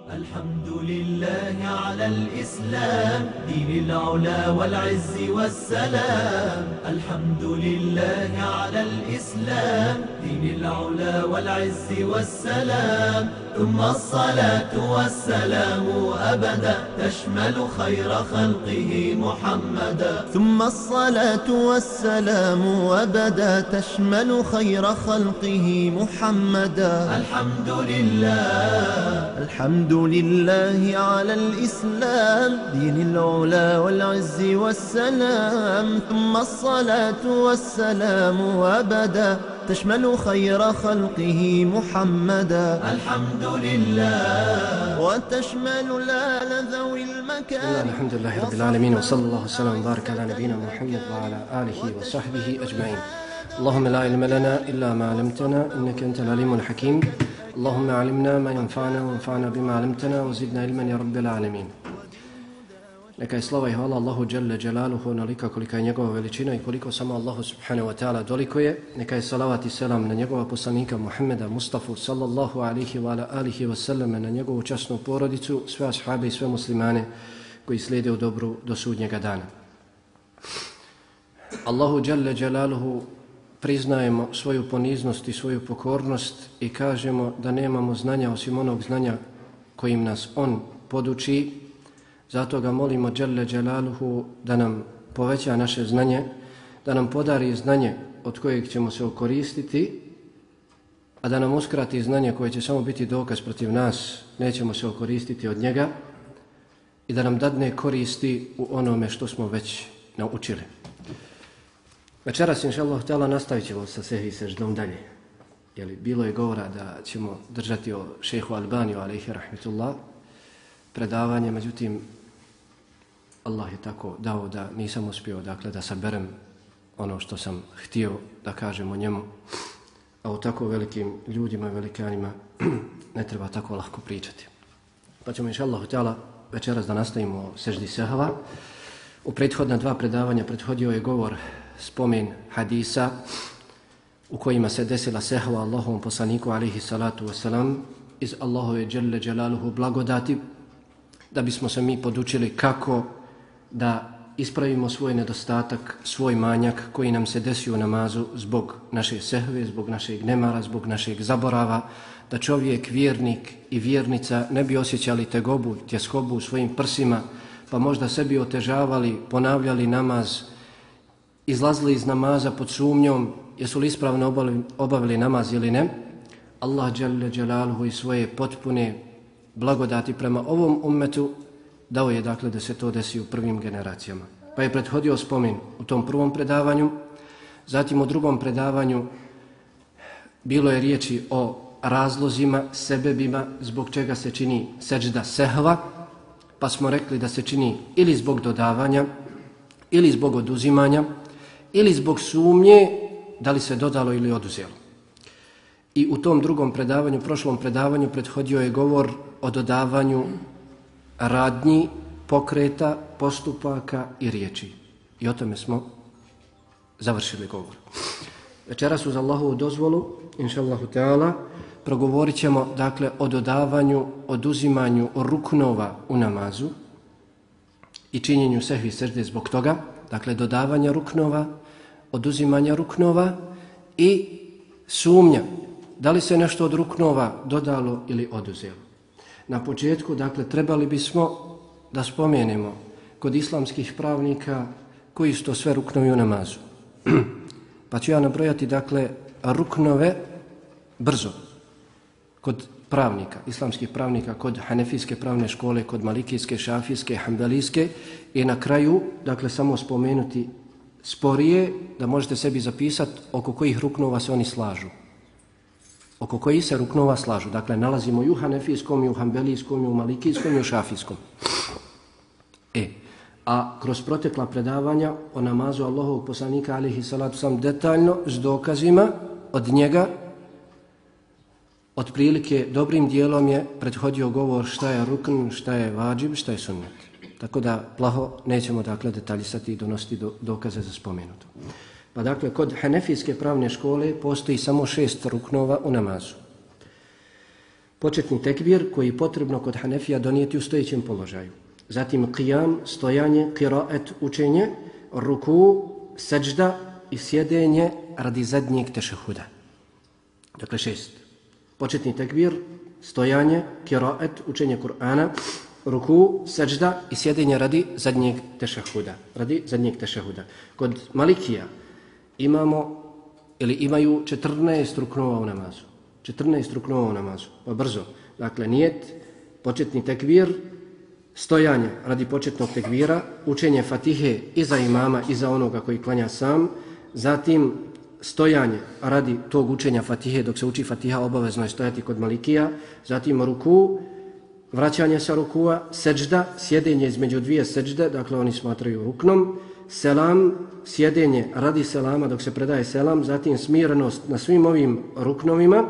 الحمد لله على الإسلام دين العلا والعز والسلام. الحمد لله على الإسلام دين العلا والعز والسلام. ثم الصلاة والسلام أبدا تشمل خير خلقه محمدا. ثم الصلاة والسلام أبدا تشمل خير خلقه محمدا. الحمد لله الحمد لله على الإسلام دين العلا والعز والسلام. ثم الصلاة والسلام أبدا تشمل خير خلقه محمدا. الحمد لله وتشمل الآل ذوي المكان. الحمد لله رب العالمين وصلى الله وسلم وبارك على نبينا محمد وعلى آله وصحبه أجمعين. اللهم لا علم لنا إلا ما علمتنا إنك أنت العليم الحكيم. اللهم علمنا ما ينفعنا وانفعنا بما علمتنا وزدنا علما يا رب العالمين. Neka je slava i hvala Allahu Jalla Jalaluhu onolika kolika je njegova veličina i koliko samo Allahu Subhanahu wa ta'ala dolikuje. Neka je salavat i selam na njegova poslanika Muhammeda Mustafa sallallahu alihi wa ala alihi wa sallam, na njegovu časnu porodicu, sve ashabe i sve muslimane koji slijede u dobru do sudnjega dana. Allahu Jalla Jalaluhu priznajemo svoju poniznost i svoju pokornost i kažemo da nemamo znanja osim onog znanja kojim nas On poduči. Zato ga molimo Jalla Jalaluhu da nam poveća naše znanje, da nam podari znanje od kojeg ćemo se okoristiti, a da nam uskrati znanje koje će samo biti dokaz protiv nas, nećemo se okoristiti od njega, i da nam dadne koristi u onome što smo već naučili. Večeras, inšallah ta'ala, nastavit ćemo sa sehvi seždom dalje. Bilo je govora da ćemo držati o šejhu Albaniju, alejhi rahmetullah, predavanje, međutim, Allah je tako dao da nisam uspio da saberem ono što sam htio da kažem o njemu, a o tako velikim ljudima i velikanima ne treba tako lako pričati. Pa ćemo, inšallah ta'ala, večeras da nastavimo o seždi sehva. U prethodna dva predavanja prethodio je govor, spomen hadisa u kojima se desila sehva Allahovom poslaniku alejhi salatu wasalam iz Allahove Jalla Jalaluhu blagodati, da bismo se mi podučili kako da ispravimo svoj nedostatak, svoj manjak koji nam se desio u namazu zbog naše sehve, zbog našeg nemara, zbog našeg zaborava, da čovjek, vjernik i vjernica ne bi osjećali tegobu, tjeskobu u svojim prsima, pa možda sebi otežavali, ponavljali namaz, izlazili iz namaza pod sumnjom jesu li ispravno obavili namaz ili ne. Allah Jalla Jalaluhu i svoje potpune blagodati prema ovom ummetu dao je da se to desi u prvim generacijama. Pa je prethodio spomen u tom prvom predavanju, zatim u drugom predavanju bilo je riječi o razlozima, sebebima zbog čega se čini sežda sehva, pa smo rekli da se čini ili zbog dodavanja, ili zbog oduzimanja, ili zbog sumnje da li se dodalo ili oduzelo. I u tom drugom predavanju, prošlom predavanju, prethodio je govor o dodavanju radnji, pokreta, postupaka i riječi. I o tome smo završili govor. Večeras uz Allahovu dozvolu, inšallahu ta'ala, progovorit ćemo o dodavanju, oduzimanju ruknova u namazu i činjenju sehvi sežde zbog toga. Dodavanja ruknova, oduzimanja ruknova i sumnja. Da li se nešto od ruknova dodalo ili oduzelo? Na početku, trebali bismo da spomenemo kod islamskih pravnika koji su to sve ruknovi u namazu. Pa ću ja nabrojati, ruknove brzo. Kod pravnika, islamskih pravnika, kod hanefijske pravne škole, kod malikijske, šafijske, hambelijske, i na kraju, samo spomenuti sporije, da možete sebi zapisati oko kojih ruknova se oni slažu. Oko kojih se ruknova slažu. Nalazimo i u hanefijskom, i u hambelijskom, i u malikijskom, i u šafijskom. A kroz protekla predavanja o namazu Allahovog poslanika alejhi salatu sam detaljno s dokazima od njega, otprilike dobrim dijelom je prethodio govor šta je rukn, šta je vađib, šta je sunnet. Tako da plaho nećemo detaljisati i donositi dokaze za spomenuto. Pa kod hanefijske pravne škole postoji samo 6 ruknova u namazu. početni tekbir koji je potrebno kod Hanefija donijeti u stojećem položaju. Zatim qiyam, stojanje, qiraat, učenje, ruku, seđda i sjedenje radi zadnjeg tešehuda. Dakle 6. Početni tekbir, stojanje, qiraat, učenje Kur'ana, ruku, seđda i sjedenje radi zadnjeg tešehuda. Kod Malikija imaju 14 ruknova u namazu. 14 ruknova u namazu. Pa brzo. Dakle, nijet, početni tekbir, stojanje radi početnog tekbira, učenje Fatihe i za imama i za onoga koji klanja sam, zatim stojanje radi tog učenja Fatihe, dok se uči Fatiha obavezno je stojati kod Malikija, zatim ruku, vraćanje sa rukua, seđda, sjedenje između dvije seđde, dakle oni smatraju ruknom, selam, sjedenje radi selama dok se predaje selam, zatim smirenost na svim ovim ruknovima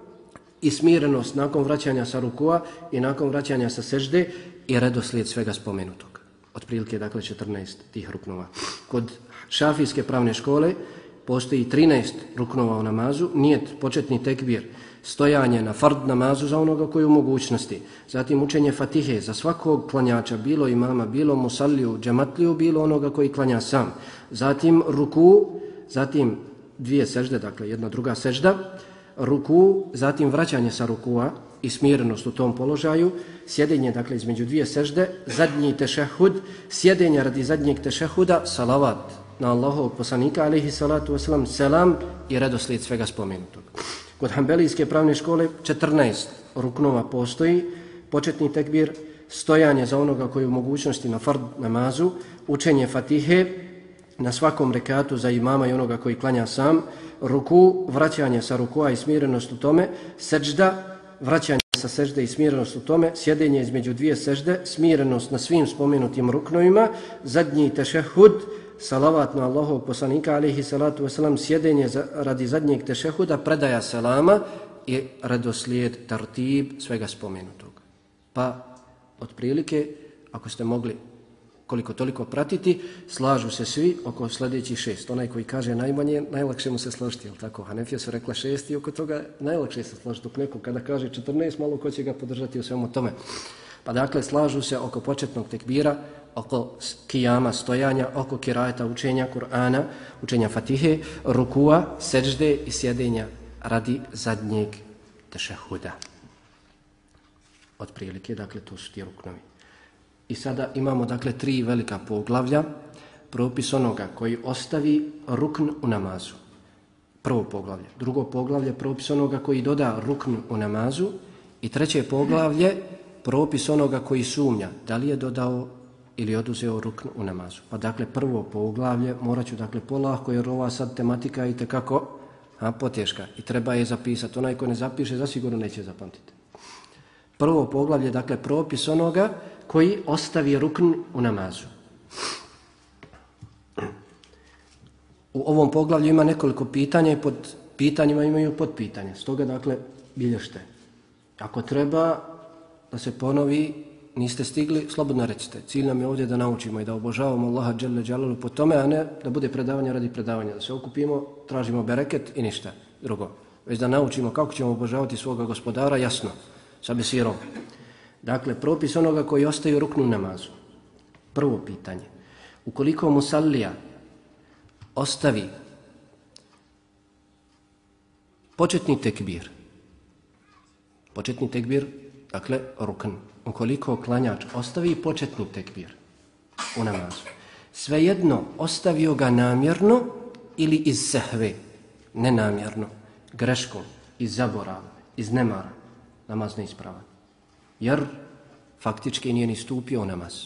i smirenost nakon vraćanja sa rukua i nakon vraćanja sa sežde i redoslijed svega spomenutog. Otprilike, dakle, 14 tih ruknova. Kod šafijske pravne škole postoji 13 ruknova u namazu, nijet, početni tekbir, stojanje na fard namazu za onoga koji je u mogućnosti, zatim učenje Fatihe za svakog klanjača, bilo imama, bilo musalliju, džematliju, bilo onoga koji klanja sam, zatim ruku, zatim dvije sežde, dakle jedna druga sežda, ruku, zatim vraćanje sa rukua i smirenost u tom položaju, sjedenje, dakle, između dvije sežde, zadnji tešehud, sjedenje radi zadnjeg tešehuda, salavat na Allahovog poslanika, alejhi salatu vesselam, selam i redoslijed svega spomenutog. Kod Hanbelijske pravne škole 14 ruknova postoji, početni tekbir, stojanje za onoga koji je u mogućnosti na fard namazu, učenje Fatihe na svakom rekatu za imama i onoga koji klanja sam, ruku, vraćanje sa rukua i smirenost u tome, seđda, vraćanje sa sežde i smirenost u tome, sjedenje između dvije sežde, smirenost na svim spomenutim ruknovima, zadnji tešehud, salavat na Allahovog poslanika, alejhi salatu vesselam, sjedenje radi zadnjeg tešehuda, predaja selama i redoslijed, tartib svega spomenutog. Pa, otprilike, ako ste mogli koliko toliko pratiti, slažu se svi oko sljedećih 6. Onaj koji kaže najmanje, najlakše mu se složiti, jel tako? Hanefija su rekla 6 i oko toga najlakše se složiti. Dok neko kada kaže 14, malo ko će ga podržati u svemu tome. Pa dakle, slažu se oko početnog tekbira, oko kijama, stojanja, oko kirajeta, učenja Kur'ana, učenja Fatihe, rukua, seđde i sjedenja radi zadnjeg tešehuda. Otprilike, dakle, to su ti ruknovi. I sada imamo, dakle, 3 velika poglavlja. Propis onoga koji ostavi rukn u namazu. Prvo poglavlje. Drugo poglavlje, propis onoga koji doda rukn u namazu. I treće poglavlje, propis onoga koji sumnja da li je dodao ili oduzeo rukn u namazu. Pa dakle, prvo poglavlje, morat ću dakle polako, jer ova sad tematika je itekako poteška i treba je zapisati. Onaj ko ne zapiše, zasigurno neće zapamtiti. Prvo poglavlje, dakle, propis onoga koji ostavi rukn u namazu. U ovom poglavlju ima nekoliko pitanja i pod pitanjima imaju podpitanja. Stoga, dakle, bilježite. Ako treba da se ponovi, niste stigli, slobodno recite. Cilj nam je ovdje da naučimo i da obožavamo Allaha dželle dželaluhu po tome, a ne da bude predavanje radi predavanja. Da se okupimo, tražimo bereket i ništa drugo. Već da naučimo kako ćemo obožavati svoga gospodara, jasno, sa besirom. Dakle, propis onoga koji ostaju rukn u namazu. Prvo pitanje. Ukoliko musallija ostavi početni tekbir, dakle, rukn. Ukoliko klanjač ostavi početni tekbir u namazu, svejedno ostavio ga namjerno ili iz sehve, nenamjerno, greškom, iz zaborava, iz nemara, namaz neispravan. Jer faktički nije ni stupio u namaz.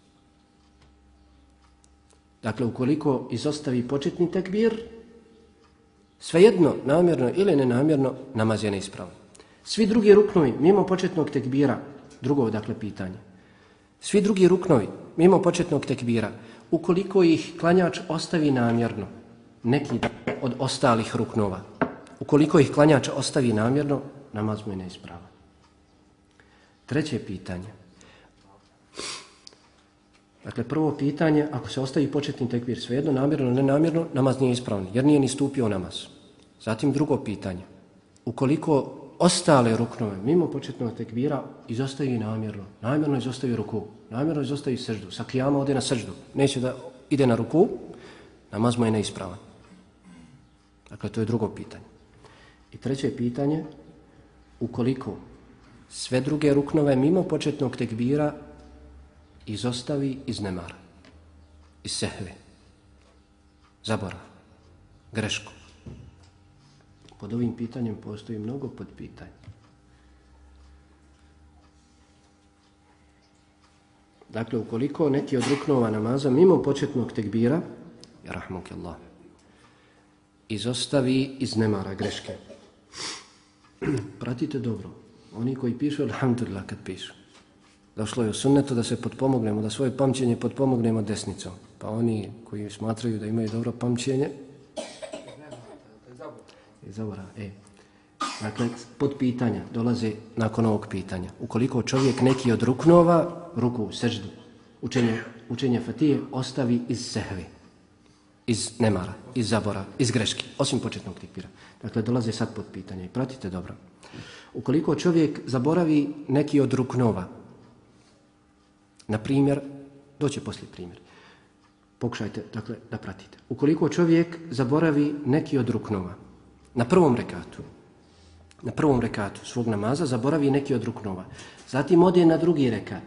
Dakle, ukoliko izostavi početni tekbir, svejedno, namjerno ili nenamjerno, namaz je neispravan. Svi drugi ruknovi, mimo početnog tekbira, drugo, dakle, pitanje. Svi drugi ruknovi, mimo početnog tekbira, ukoliko ih klanjač ostavi namjerno, neki od ostalih ruknova, ukoliko ih klanjač ostavi namjerno, namaz mu je neispravan. Treće pitanje. Dakle, prvo pitanje, ako se ostavi početni tekbir, svejedno, namjerno, nenamjerno, namaz nije ispravan, jer nije ni stupio namaz. Zatim drugo pitanje. Ukoliko ostale ruknove, mimo početnog tekbira, izostavi namjerno. Namjerno izostavi ruku, namjerno izostavi seždu. Sa kijama ode na seždu. Neće da ide na ruku, namaz mu je neispravan. Dakle, to je drugo pitanje. I treće pitanje, ukoliko sve druge ruknove mimo početnog tekbira izostavi iz nemara, iz sehve, zaborav, grešku. Pod ovim pitanjem postoji mnogo podpitanja. Dakle, ukoliko neki od ruknova namaza mimo početnog tekbira, rahmukallah, izostavi iz nemara, greške. Pratite dobro. Oni koji pišu, alhamdulillah, kad pišu. Došlo je u sunnetu da se potpomognemo, da svoje pamćenje potpomognemo desnicom. Pa oni koji smatraju da imaju dobro pamćenje, Dakle, pod pitanja dolaze nakon ovog pitanja. Ukoliko čovjek neki od ruknova, ruku, seždu, učenje Fatihe, ostavi iz sehvi, iz nemara, iz zabora, iz greške, osim početnog tekbira. Dakle, dolaze sad pod pitanja i pratite dobro. Ukoliko čovjek zaboravi neki od ruknova, na primjer, doće poslije primjer, pokušajte dakle, da pratite. Ukoliko čovjek zaboravi neki od ruknova, na prvom rekatu svog namaza zaboravi neki od ruknova, zatim ode na drugi rekat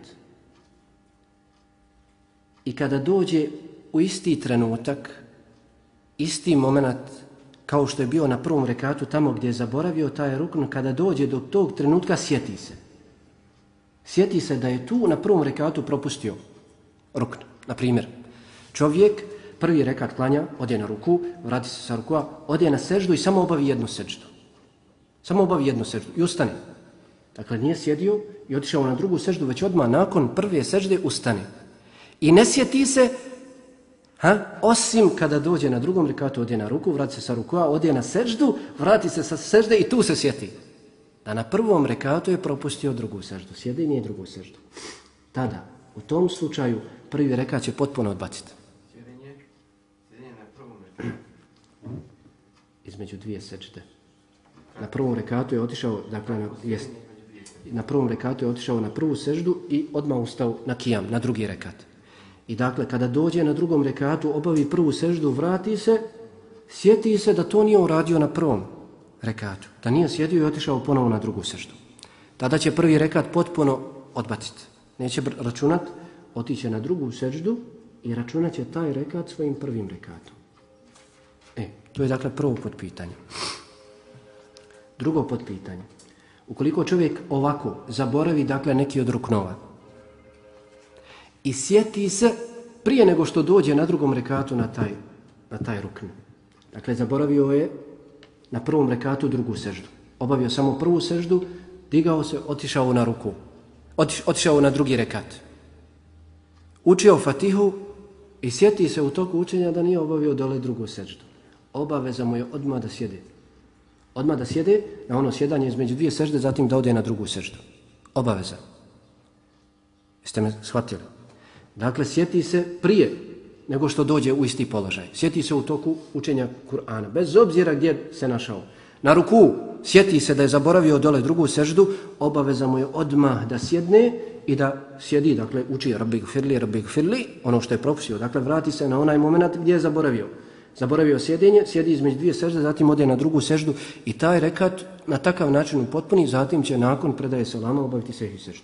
i kada dođe u isti trenutak, isti moment kao što je bio na prvom rekatu tamo gdje je zaboravio taj rukn, kada dođe do tog trenutka sjeti se da je tu na prvom rekatu propustio rukn. Na primjer, čovjek prvi rekat klanja, ode na ruku, vrati se sa rukua, ode na seždu i samo obavi jednu seždu. Samo obavi jednu seždu i ustane. Dakle, nije sjedio i otišao na drugu seždu, već odmah nakon prve sežde ustane. I ne sjeti se, osim kada dođe na drugom rekatu, ode na ruku, vrati se sa rukua, ode na seždu, vrati se sa sežde i tu se sjeti. Da na prvom rekatu je propustio drugu seždu. Sjede i nije drugu seždu. Tada, u tom slučaju, prvi rekat će potpuno odbaciti. Između dvije sežde. Na prvom rekatu je otišao, dakle, na prvom rekatu je otišao na prvu seždu i odmah ustao na kijam, na drugi rekat. I dakle, kada dođe na drugom rekatu, obavi prvu seždu, vrati se, sjeti se da to nije uradio na prvom rekatu. Da nije sjedio i otišao ponovo na drugu seždu. Tada će prvi rekat potpuno odbaciti. Neće računat, otiće na drugu seždu i računat će taj rekat svojim prvim rekatom. To je dakle prvo potpitanje. Drugo potpitanje. Ukoliko čovjek ovako zaboravi dakle neki od ruknova i sjeti se prije nego što dođe na drugom rekatu na taj rukn. Dakle, zaboravio je na prvom rekatu drugu seždu. Obavio samo prvu seždu, digao se, otišao na ruku. Otišao na drugi rekat. Učio Fatihu i sjeti se u toku učenja da nije obavio dole drugu seždu. Obaveza mu je odmah da sjede. Odmah da sjede na ono sjedanje između dvije sežde, zatim da ode na drugu seždu. Obaveza. Jeste me shvatili? Dakle, sjeti se prije nego što dođe u isti položaj. Sjeti se u toku učenja Kur'ana, bez obzira gdje se našao. Na ruku sjeti se da je zaboravio dole drugu seždu, obaveza mu je odmah da sjedne i da sjedi, dakle, uči Rabbi gfirli, ono što je propustio. Dakle, vrati se na onaj moment gdje je zaboravio. Zaboravio sjedenje, sjedi između dvije sežde, zatim ode na drugu seždu i taj rekat na takav način upotpuni, zatim će nakon predaje selama obaviti sehvi seždu.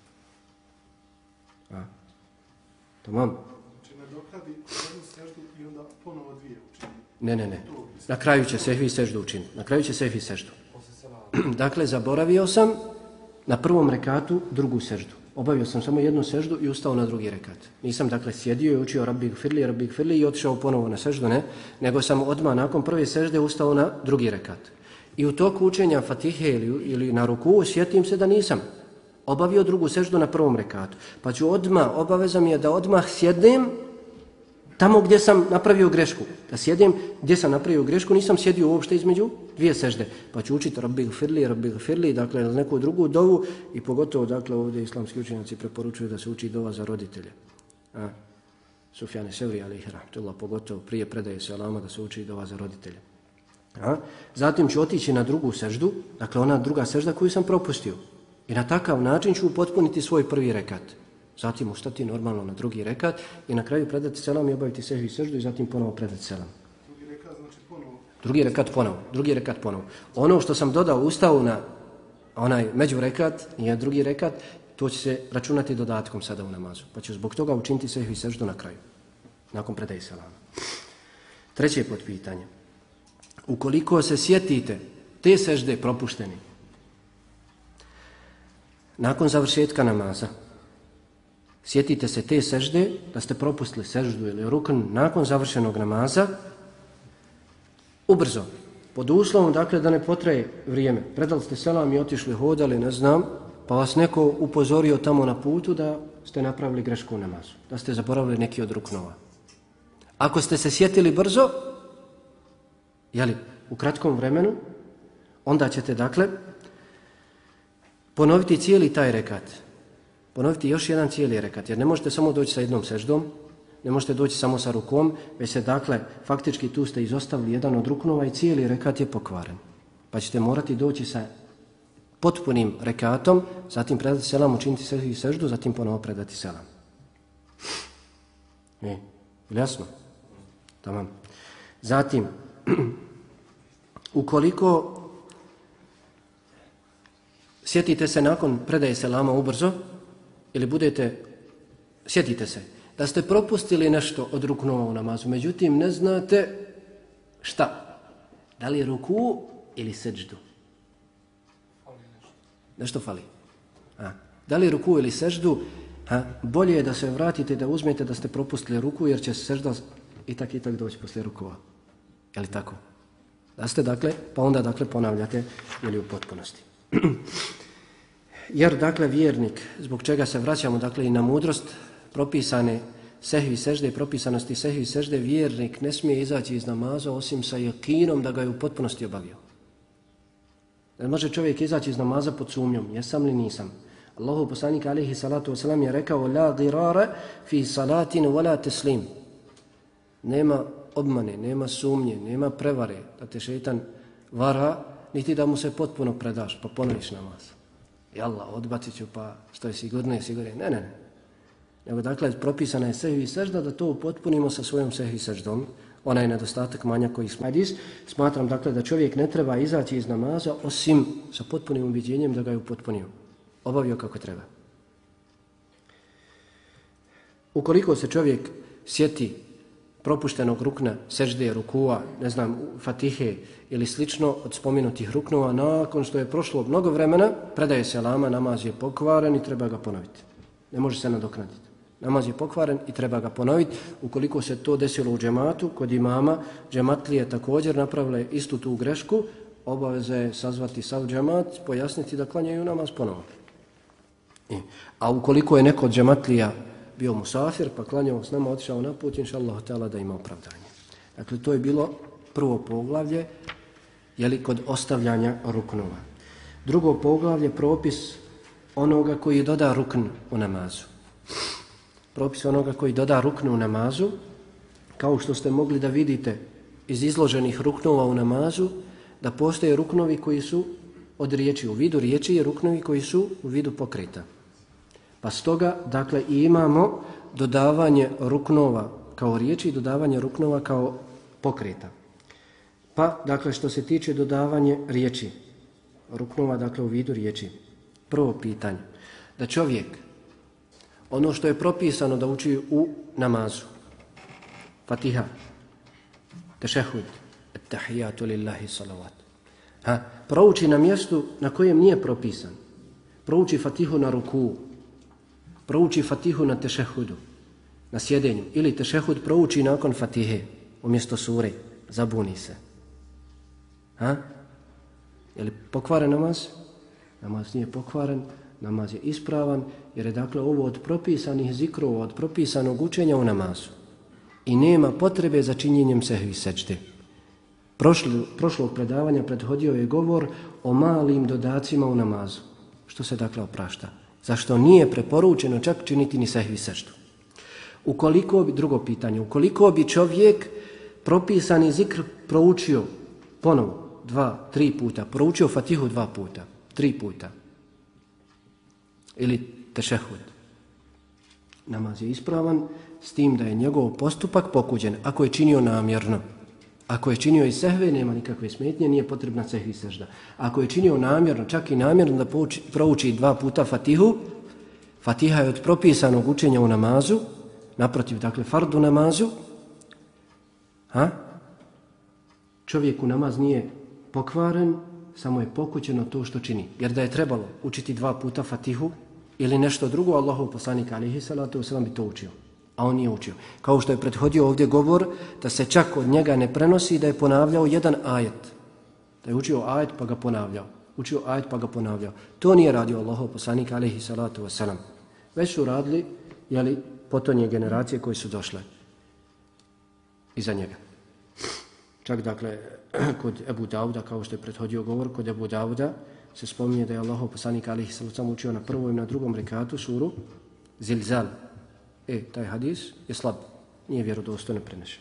Tamam. Znači nadokradi jednu seždu i onda ponovo dvije učini. Ne. Na kraju će sehvi seždu učiniti. Na kraju će sehvi seždu. Dakle, zaboravio sam na prvom rekatu drugu seždu. Obavio sam samo jednu seždu i ustao na drugi rekat. Nisam dakle sjedio i učio Rabbi gfirli i otišao ponovo na seždu, nego sam odmah nakon prve sežde ustao na drugi rekat. I u toku učenja Fatihe ili na ruku sjetim se da nisam obavio drugu seždu na prvom rekatu. Pa ću obaveza mi je da odmah sjednem tamo gdje sam napravio grešku. Da sjedim gdje sam napravio grešku, nisam sjedio uopšte između dvije sežde. Pa ću učiti Rabbi gfirli, dakle neku drugu dovu i pogotovo dakle ovdje islamski učenjaci preporučuju da se uči dova za roditelje. Sufjan Sevri alejhi rahmetullah, pogotovo prije predaje selama da se uči dova za roditelje. Zatim ću otići na drugu seždu, dakle ona druga sežda koju sam propustio. I na takav način ću upotpuniti svoj prvi rekat. Zatim ustati normalno na drugi rekat i na kraju predati selam i obaviti sehvi seždu i zatim ponovo predati selam. Drugi rekat znači ponovo. Drugi rekat ponovo. Ono što sam dodao ustavu na onaj međurekat i drugi rekat, to će se računati dodatkom sada u namazu. Pa ću zbog toga učiniti sehvi seždu na kraju, nakon predaje selama. Treće potpitanje. Ukoliko se sjetite te sežde propušteni, nakon završetka namaza, sjetite se te sežde da ste propustili seždu ili rukn nakon završenog namaza, ubrzo, pod uslovom dakle da ne potraje vrijeme. Predali ste selam i otišli, hodali, ne znam, pa vas neko upozorio tamo na putu da ste napravili grešku u namazu, da ste zaboravili neki od ruknova. Ako ste se sjetili brzo, u kratkom vremenu, onda ćete dakle ponoviti cijeli taj rekat. Ponoviti još jedan cijeli rekat, jer ne možete samo doći sa jednom seždom, ne možete doći samo sa rukom, već se dakle, faktički tu ste izostavili jedan od ruknova i cijeli rekat je pokvaren. Pa ćete morati doći sa potpunim rekatom, zatim predati selam, učiniti sehvi seždu, zatim ponovo predati selam. Je li jasno? Tamam. Zatim, ukoliko sjetite se nakon predaje selama ubrzo, ili sjetite se da ste propustili nešto od ruknova u namazu, međutim ne znate šta, da li je ruku ili seždu. Nešto fali. Da li je ruku ili seždu, bolje je da se vratite, da uzmete da ste propustili ruku, jer će sežda i tak doći poslije rukova. Je li tako? Da ste dakle, pa onda dakle ponavljate ili u potpunosti. Jer dakle vjernik, zbog čega se vraćamo dakle i na mudrost propisane sehvi sežde i propisanosti sehvi sežde, vjernik ne smije izaći iz namaza osim sa jakinom da ga je u potpunosti obavio. Ne može čovjek izaći iz namaza pod sumnjom, jesam li nisam. Allahov poslanik alejhi salatu vesselam je rekao: la dirara fi salatin wala taslim. Nema obmane, nema sumnje, nema prevare da te šejtan vara, niti da mu se potpuno predaš pa ponoviš namaz. I Allah, odbacit ću pa što je sigurnije. Ne. Nego dakle, propisana je sehvi sežda da to upotpunimo sa svojom sehvi seždom. Onaj nedostatak manja koji hadis. Smatram dakle da čovjek ne treba izaći iz namaza osim sa potpunim ubiđenjem da ga je upotpunio. Obavio kako treba. Ukoliko se čovjek sjeti propuštenog rukna, sežde, rukua, ne znam, fatihe ili slično od spomenutih ruknova, nakon što je prošlo mnogo vremena, predaje selama, namaz je pokvaren i treba ga ponoviti. Ne može se nadoknaditi. Namaz je pokvaren i treba ga ponoviti. Ukoliko se to desilo u džematu, kod imama, džematlije također napravile istu tu grešku, obaveza je sazvati sav džemat, pojasniti da klanjaju namaz ponovo. A ukoliko je neko od džematlija bio musafir, pa klanjao s nama, otišao na put, inšallah ta'ala da ima opravdanje. Dakle, to je bilo prvo poglavlje, kod ostavljanja ruknova. Drugo poglavlje, propis onoga koji doda rukn u namazu. Propis onoga koji doda rukn u namazu, kao što ste mogli da vidite iz izloženih ruknova u namazu, da postoje ruknovi koji su od riječi, u vidu riječi, i ruknovi koji su u vidu pokreta. Pa stoga, dakle, i imamo dodavanje ruknova kao riječi i dodavanje ruknova kao pokreta. Pa, dakle, što se tiče dodavanje riječi, ruknova, dakle, u vidu riječi. Prvo pitanje, da čovjek, ono što je propisano da uči u namazu, Fatiha, tešehud, tahijatu lillahi salavat, prouči na mjestu na kojem nije propisan. Prouči Fatihu na ruku, prouči Fatihu na tešehudu, na sjedenju, ili tešehud prouči nakon Fatihe, umjesto sure, zabuni se. Je li pokvaren namaz? Namaz nije pokvaren, namaz je ispravan, jer je dakle ovo od propisanih zikrova, od propisanog učenja u namazu. I nema potrebe za činjenjem sehvi sećde. Prošlog predavanja prethodio je govor o malim dodacima u namazu. Što se dakle oprašta? Zašto nije preporučeno čak činiti ni sehvi sećdu? Drugo pitanje, ukoliko bi čovjek propisani zikr proučio ponovo 2, 3 puta, proučio Fatihu 2 puta, 3 puta ili tešehud, namaz je ispravan s tim da je njegov postupak pokuđen. Ako je činio namjerno, ako je činio i sehve, nema nikakve smetnje, nije potrebna sehvi sežda. Ako je činio namjerno, čak i namjerno da prouči 2 puta Fatihu, Fatiha je od propisanog učenja u namazu, naprotiv, dakle, fardu namazu, čovjeku namaz nije pokvaren, samo je pokućeno to što čini. Jer da je trebalo učiti 2 puta Fatihu ili nešto drugo, Allahov poslanik alejhi salatu vesselam bi to učio. A on nije učio. Kao što je prethodio ovdje govor da se čak od njega ne prenosi da je ponavljao jedan ajet. Da je učio ajet pa ga ponavljao. Učio ajet pa ga ponavljao. To nije radio Allahov poslanik alejhi salatu vesselam. Već su radili, potonje generacije koje su došle iza njega. Čak dakle, kod Ebu Dauda, kao što je prethodio govor, kod Ebu Dauda se spominje da je Allahov poslanik alejhi salatu vesselam učio na prvom i na drugom rekatu suru Zilzal. Taj hadis je slab, nije vjerodostojno prenešen.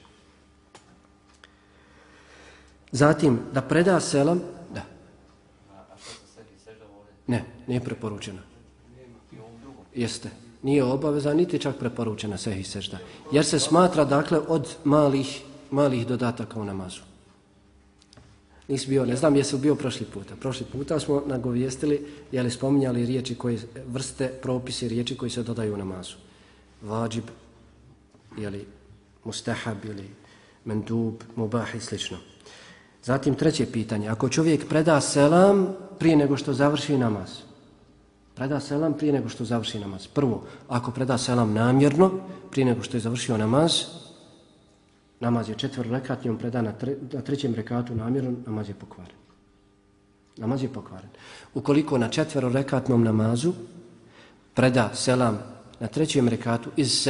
Zatim, da preda selam, da. A što se sehvi sežda ovdje? Ne, nije preporučeno. Jeste, nije obaveza, niti čak preporučena sehvi sežda. Jer se smatra, dakle, od malih dodataka u namazu. Nisi bio, ne znam jesi li bio prošli puta. Prošli puta smo nagovijestili, spominjali riječi koje, vrste, propisi riječi koji se dodaju u namazu. Vađib, mustahab, mendub, mubah i slično. Zatim treće pitanje. Ako čovjek preda selam prije nego što završi namaz. Preda selam prije nego što završi namaz. Prvo, ako preda selam namjerno, prije nego što je završio namaz, namaz je 4 rekatni, on preda na 3. rekatu namjerno, namaz je pokvaren. Namaz je pokvaren. Ukoliko na 4 rekatnom namazu preda selam na 3. rekatu iz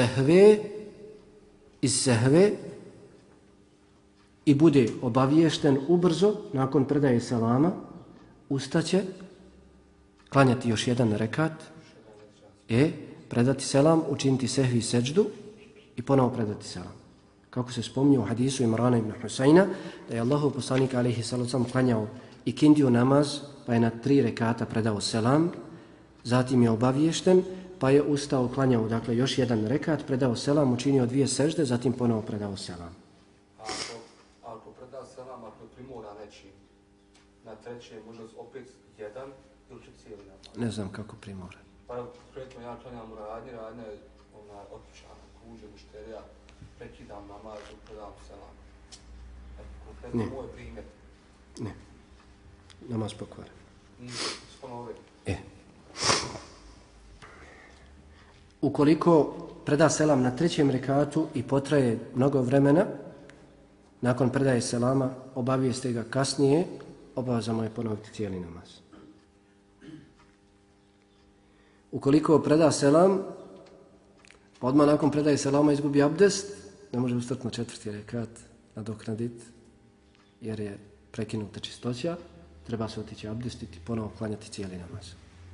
sehve i bude obaviješten ubrzo nakon predaje selama, ustaće, klanjati još 1 rekat, predati selam, učiniti sehvi seđdu i ponovo predati selam. Kako se spominje u hadisu Imrana ibn Husajna, da je Allahov poslanik alejhi salatu vesselam klanjao ikindiju namaz, pa je na 3 rekata predao selam, zatim je obaviješten, pa je ustao, klanjao, dakle, još 1 rekat, predao selam, učinio 2 sežde, zatim ponovo predao selam. Ako preda selam, ako je primoran reći na 3. može opet 1 ili će cijeli namaz? Ne znam kako primoran. Pa konkretno ja klanjam u radnji, radnja je otičana, kuđe, mušterija, prekidam namaz, predam selam. Konkretno moj primjer. Ne. Namaz pokvaren. Sponovi. Ukoliko preda selam na 3. rekatu i potraje mnogo vremena, nakon predaje selama, obavijeste ga kasnije, obaveza mu je ponoviti cijeli namaz. Ukoliko preda selam, pa odmah nakon predaje selama izgubi abdest, ne može ustati na 4. rekat, nadoknaditi, jer je prekinuta čistoća, treba se otići abdestiti i ponovo klanjati cijeli namaz.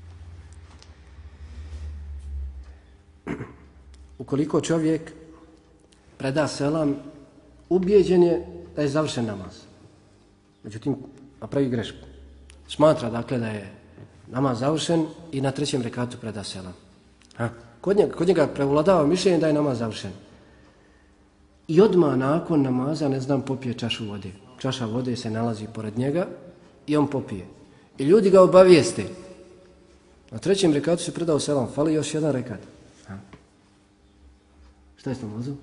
Ukoliko čovjek preda selam, ubijeđen je da je završen namaz. Međutim, napravi grešku. Smatra, dakle, da je namaz završen i na 3. rekatu preda selam. Kod njega prevladava mišljenje da je namaz završen. I odmah nakon namaza, popije čašu vode. Čaša vode se nalazi pored njega i on popije. I ljudi ga obavijeste. Na 3. rekatu se predao selam, fali još 1 rekat. Šta je s namazom?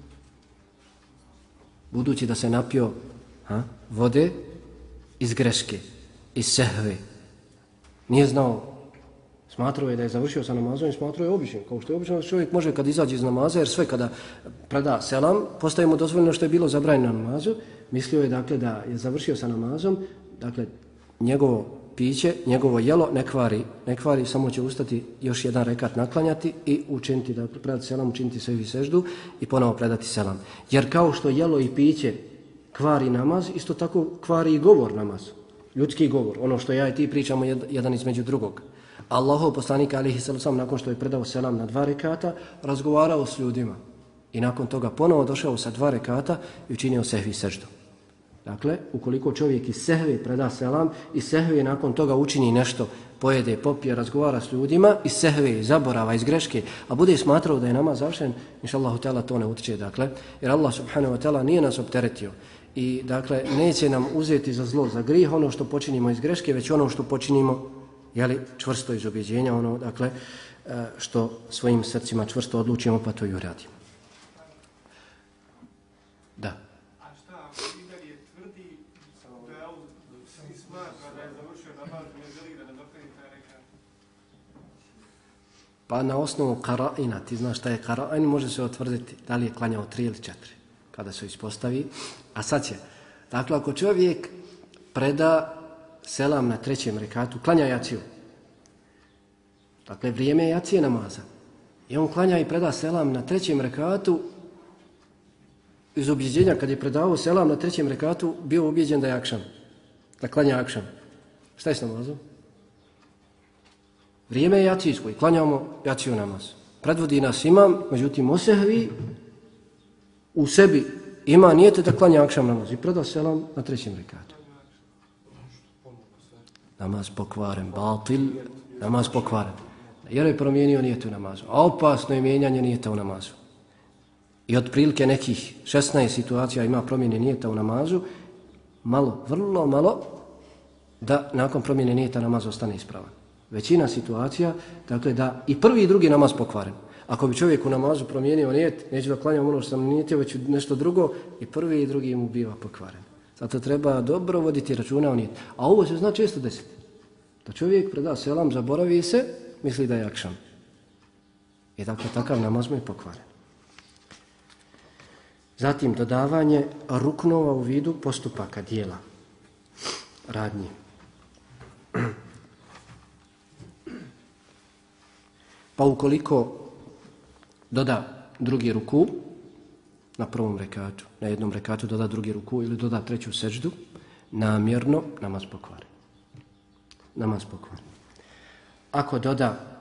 Budući da se napio vode iz greške, iz sehve. Nije znao, smatrao je da je završio sa namazom i smatrao je običnim. Kao što je obično čovjek može kad izađe iz namaza, jer sve kada preda selam, postaje mu dozvoljeno što je bilo zabranjeno na namazu, mislio je dakle da je završio sa namazom, dakle njegovo piće, njegovo jelo ne kvari, samo će ustati još 1 rekat naklanjati i učiniti, dakle predati selam, učiniti sehvi seždu i ponovo predati selam. Jer kao što jelo i piće kvari namaz, isto tako kvari i govor namaz. Ljudski govor, ono što ja i ti pričamo jedan između drugog. Allahov poslanik alejhi salatu vesselam nakon što je predao selam na 2 rekata, razgovarao s ljudima. I nakon toga ponovo došao sa 2 rekata i učinio sehvi seždu. Dakle, ukoliko čovjek iz sehve preda selam, iz sehve nakon toga učini nešto, pojede, popije, razgovara s ljudima, iz sehve, iz zaborava, iz greške, a bude smatrao da je namaz završen, inšallahu ta'ala to ne utiče, dakle, jer Allah subhanahu wa ta'ala nije nas opteretio i, dakle, neće nam uzeti za zlo, za grijeh ono što počinimo iz greške, već ono što počinimo, jeli, čvrsto iz objeđenja, ono, dakle, što svojim srcima čvrsto odlučimo, pa to i uradimo. Da. A šta, ako i dalje tvrdi da je smatra da je završio namaz, ne želi da nadoknadi taj rekat? Pa na osnovu qara'ina, ti znaš šta je qara'in, može se otvrditi da li je klanjao 3 ili 4, kada se ispostavi. A sad će, dakle, ako čovjek preda selam na 3. rekatu, klanja jaciju. Dakle, vrijeme je jacije namaza. I on klanja i preda selam na 3. rekatu iz objeđenja, kad je predavao selam na 3. rekatu, bio ubjeđen da je akšam, da klanja akšam. Šta je s namazom? Vrijeme je jacijsko i klanjamo jaciju namaz. Predvodi nas imam, međutim o sehvi u sebi ima nijete da klanja akšam namaz i preda selam na 3. rekatu. Namaz pokvaren, batil, namaz pokvaren. Jer je promijenio nijete u namazu. A opasno je mijenjanje nijeta u namazu. I otprilike nekih 16 situacija ima promjene nijeta u namazu, malo, vrlo malo, da nakon promjene nijeta namaz ostane ispravan. Većina situacija, dakle, da i prvi i drugi namaz pokvaren. Ako bi čovjek u namazu promijenio nijet, neće da klanjam ono što sam nijetio, već nešto drugo, i prvi i drugi mu biva pokvaren. Zato treba dobro voditi računa o nijet. A ovo se zna često desiti. Da čovjek preda selam, zaboravi se, misli da je akšam. I dakle, takav namaz mu je pokvaren. Zatim, dodavanje ruknova u vidu postupaka, dijela, radnji. Pa ukoliko doda drugi ruku na prvom rekatu, na jednom rekatu doda drugi ruku ili doda 3. seždu, namjerno, namaz pokvaren. Namaz pokvaren. Ako doda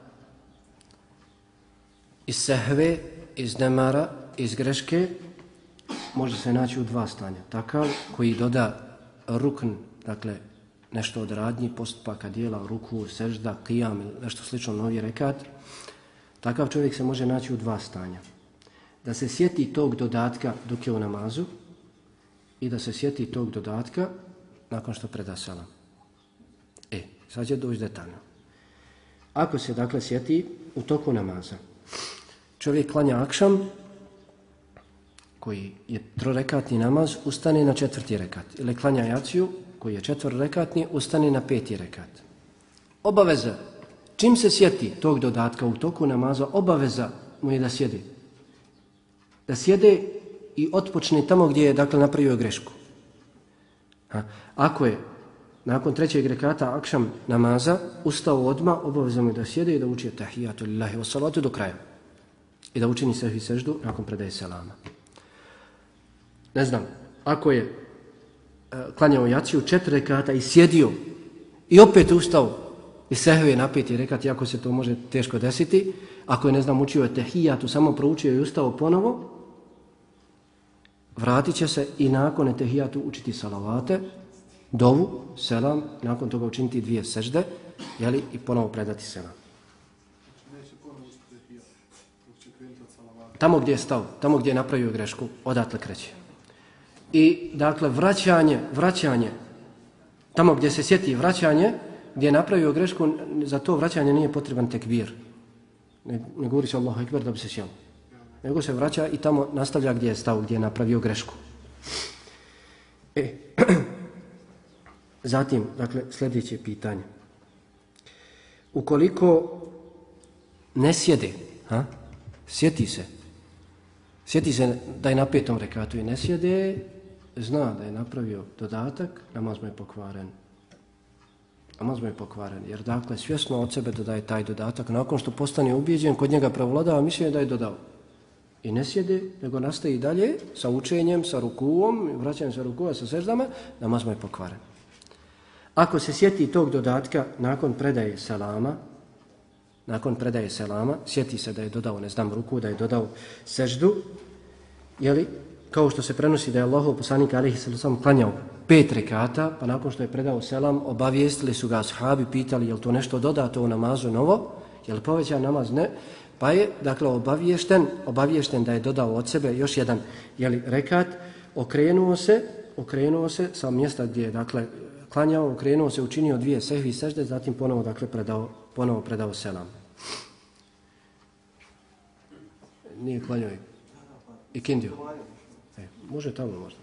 iz sehve, iz nemara, iz greške, može se naći u 2 stanja. Takav koji doda rukn, dakle nešto od radnji, postupaka, dijela, ruku, sežda, qiyam, nešto slično, novi rekat, takav čovjek se može naći u 2 stanja. Da se sjeti tog dodatka dok je u namazu i da se sjeti tog dodatka nakon što preda selam. Sad će doći detaljno. Ako se, dakle, sjeti u toku namaza, čovjek klanja akšam, koji je 3-rekatni namaz, ustane na 4. rekat. Ili klanja jaciju, koji je 4-rekatni, ustane na 5. rekat. Obaveza, čim se sjeti tog dodatka u toku namaza, obaveza mu je da sjede. Da sjede i otpočne tamo gdje je, dakle, napravio grešku. Ako je nakon 3. rekata akšam namaza ustao odmah, obaveza mu je da sjede i da uči tahijatu lillahi wa salatu do kraja. I da učini sehvi seždu nakon predaje selama. Ne znam, ako je klanjao jaciju 4 rekata i sjedio i opet ustao i sehve na 5. rekat, iako se to može teško desiti, ako je, ne znam, učio je tehijatu, samo proučio i ustao ponovo, vratit će se i nakon tehijatu učiti salavate, dovu, selam, nakon toga učiniti 2 sežde, jeli, i ponovo predati selam. Tamo gdje je stao, tamo gdje je napravio grešku, odatle kreće. I, dakle, vraćanje, tamo gdje se sjeti vraćanje, gdje je napravio grešku, za to vraćanje nije potreban tekbir. Ne govori se Allahu ekber da bi se sjelo. Nego se vraća i tamo nastavlja gdje je stao, gdje je napravio grešku. Zatim, dakle, sljedeće pitanje. Ukoliko ne sjede, sjeti se da je na 5. rekatu i ne sjede, zna da je napravio dodatak, namaz mu je pokvaren. Namaz mu je pokvaren, jer, dakle, svjesno od sebe dodaje taj dodatak, nakon što postane ubijeđen, kod njega prevladava mišljenje da je dodao. I ne sjede, nego nastaje i dalje sa učenjem, sa rukuom, vraćanjem sa rukua, sa seždama, namaz mu je pokvaren. Ako se sjeti tog dodatka nakon predaje selama, sjeti se da je dodao, ne znam, ruku, da je dodao seždu, jeli, kao što se prenosi da je Allahov poslanik alejhi selam klanjao 5 rekata, pa nakon što je predao selam, obavijestili su ga ashabi, pitali je li to nešto dodato u namazu novo, je li povećan namaz, ne, pa je dakle obaviješten da je dodao od sebe još jedan rekat, okrenuo se sa mjesta gdje je dakle klanjao, okrenuo se, učinio 2 sehvi sežde, zatim ponovo dakle predao selam. Nije klanjao i kindiju. Može tamo možda.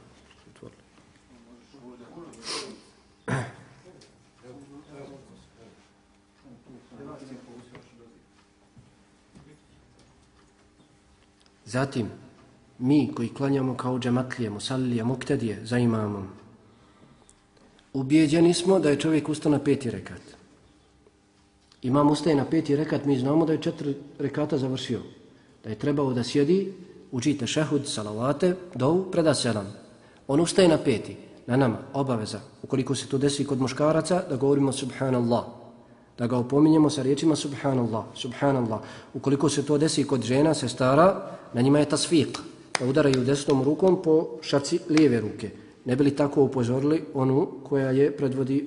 Zatim, mi koji klanjamo kao džematlije, musallije, muktedije za imamom, ubijeđeni smo da je čovjek ustao na 5. rekat. Imam ustaje na 5. rekat, mi znamo da je 4 rekata završio. Da je trebao da sjedi, uči tešehud, salavate, dovu, preda selam. On ustaje na 5. Na nama, obaveza, ukoliko se to desi kod muškaraca, da govorimo subhanallah. Da ga opominjemo sa riječima subhanallah, subhanallah. Ukoliko se to desi kod žena, sestara, na njima je tasfiq. Da udaraju desnom rukom po šaci lijeve ruke. Ne bi li tako upozorili onu koja ih predvodi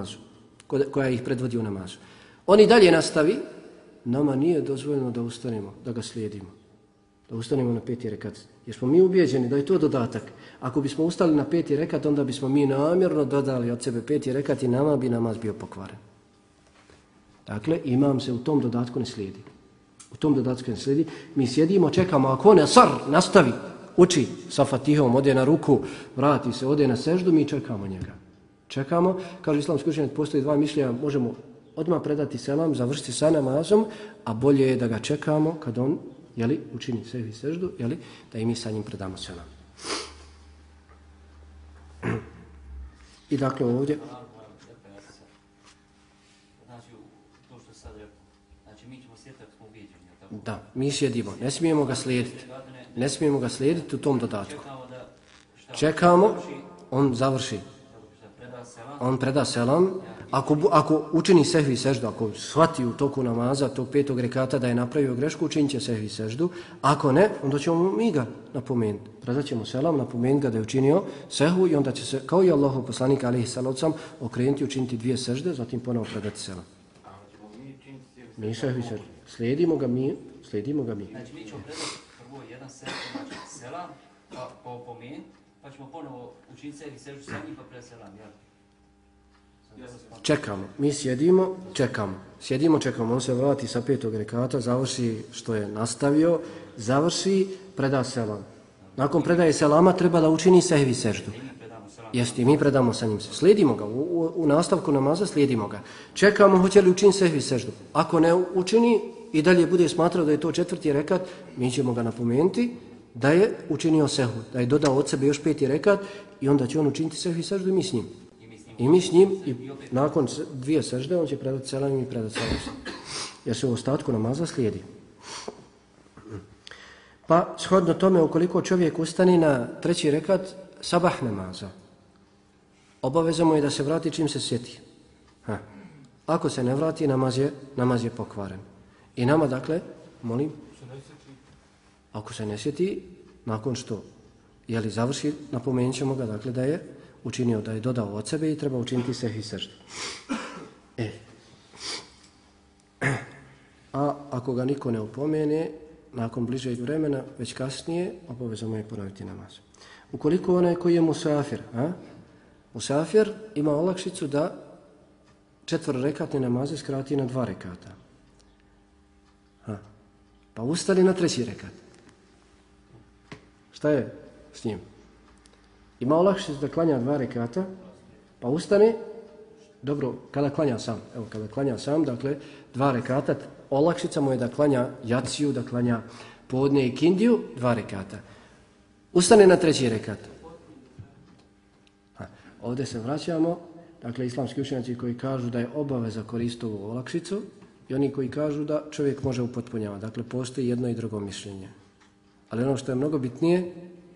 u namazu. On i dalje nastavi, nama nije dozvoljeno da ustanemo, da ga slijedimo. Da ustanemo na 5. rekat. Jer smo mi ubijeđeni da je to dodatak. Ako bismo ustali na 5. rekat, onda bismo mi namjerno dodali od sebe 5. rekat i nama bi namaz bio pokvaren. Dakle, imam se u tom dodatku ne slijedi. Mi sjedimo, čekamo, ako on nastavi, uči sa fatihom, ode na ruku, vrati se, ode na seždu, mi čekamo njega. Čekamo, kaže islamski učenjaci, postoji 2 mišljenja, možemo odmah predati selam, završiti sa namazom, a bolje je da ga čekamo kad on učini sehvi seždu, da i mi sa njim predamo selam. I dakle ovdje... Da, mi sjedimo, ne smijemo ga slijediti u tom dodatku. Čekamo, on završi. On preda selam. Ako učini sehvi seždu, ako shvati u toku namaza tog 5. rekata da je napravio grešku, učinit će sehvi seždu. Ako ne, onda ćemo mi ga napomenuti. Predat ćemo selam, napomenuti ga da je učinio sehvu i onda će se, kao i Allahov poslanik alejhi selam, okrenuti, učiniti 2 sežde, zatim ponovo predati selam. Mi sehvi seždu. Slijedimo ga mi. Znači mi ćemo predati prvo jedan selam, pa opomen, pa ćemo ponovo učiniti sehvi seždu sa njim, pa predati selam, jel? Čekamo, mi čekamo, on se vrati sa 5. rekata, završi što je nastavio, preda selam. Nakon predaje selama treba da učini sehvi seždu. Jeste, mi predamo sa njim se. Slijedimo ga, u nastavku namaza slijedimo ga. Čekamo hoće li učiniti sehvi seždu. Ako ne učini i dalje bude smatrao da je to 4. rekat, mi ćemo ga napomenuti da je učinio sehvu, da je dodao od sebe još 5. rekat i onda će on učiniti sehvi seždu i mi s njim. I nakon 2 sežde on će predati selam i mi predati selam. Jer se u ostatku namaza slijedi. Pa shodno tome, ukoliko čovjek ustane na 3. rekat sabah namaza, obaveza mu je da se vrati čim se sjeti. Ako se ne vrati, namaz je pokvaren. I nama, dakle, molim, ako se ne sjeti, nakon što završi, napomenut ćemo ga, dakle, da je učinio, da je dodao od sebe i treba učiniti sehvi seždu. A ako ga niko ne opomene, nakon bližeg vremena, već kasnije, obaveza mu je ponoviti namaz. Ukoliko onaj koji je musafir ima olakšicu da 4 rekatne namaze skrati na 2 rekata. Pa ustali na 3. rekat. Šta je s njim? Ima olakšicu da klanja 2 rekata, pa ustane, dobro, kada klanja sam, dakle, 2 rekata, olakšica mu je da klanja jaciju, da klanja podne i kindiju, 2 rekata. Ustane na 3. rekat. Ovdje se vraćamo, dakle, islamski učenjaci koji kažu da je obaveza koristiti ovu olakšicu i oni koji kažu da čovjek može upotpunjavati. Dakle, postoji jedno i drugo mišljenje. Ali ono što je mnogo bitnije,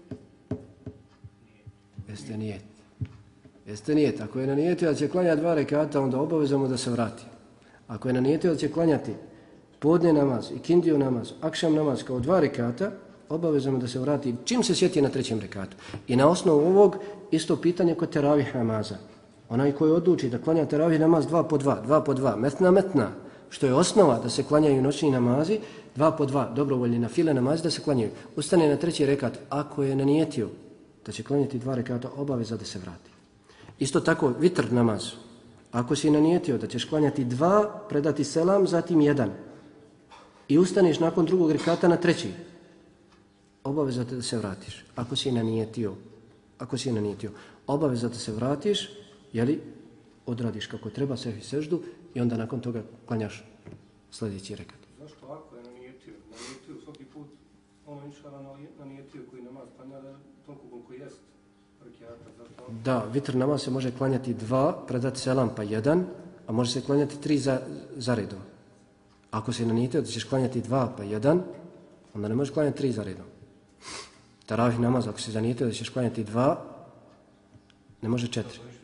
jeste nijet. Ako je na nijetu da će klanjati 2 rekata, onda obaveza mu da se vrati. Ako je na nijetu da će klanjati podne namaz, ikindiju namaz, akšam namaz kao 2 rekata, obavezno da se vrati čim se sjeti na trećem rekatu. I na osnovu ovog isto pitanje kod teravih namaza. Onaj koji odluči da klanja teravih namaz 2 po 2, metna, što je osnova da se klanjaju noćni namazi, 2 po 2, dobrovoljni na file namazi da se klanjaju. Ustane na treći rekat, ako je nanijetio da će klanjati 2 rekata, obaveza da se vrati. Isto tako, vitr namaz. Ako si nanijetio da ćeš klanjati 2, predati selam, zatim 1 i ustaneš nakon drugog rekata na treći, obaveza da se vratiš. Ako si nanijetio, obaveza da se vratiš, jeli, odradiš kako treba, sehvi seždu i onda nakon toga klanjaš sljedeći rekat. Zašto ako je nanijetio svaki put, ono inšala nanijetio koji namaz klanja da toliko koliko jest rekiata, zašto? Da, vitr namaz se može klanjati 2, predati selam pa 1, a može se klanjati 3 za redom. Ako se nanijetio da ćeš klanjati 2 pa 1, onda ne možeš klanjati 3 za redom. Taravih namaz, ako se zanijetio da ćeš klanjati 2, ne može 4.